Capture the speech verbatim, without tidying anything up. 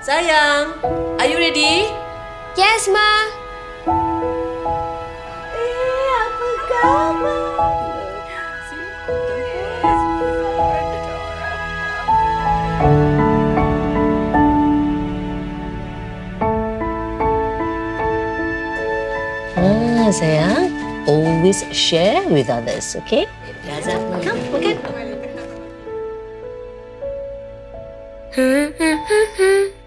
Sayang, are you ready? Yes, Ma. Eh, apa khabar? Ah, sayang, always share with others, okay? Gaza, come, makan.